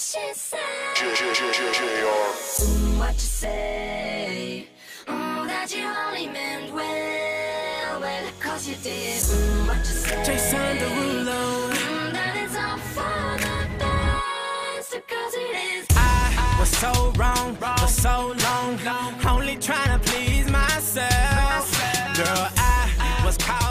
she say? What you say? That you only meant well, cause you did. What you say? Jason Derulo. That it's all for the best, cause it is. I was so wrong for so long, only trying to please myself. Girl, I was caught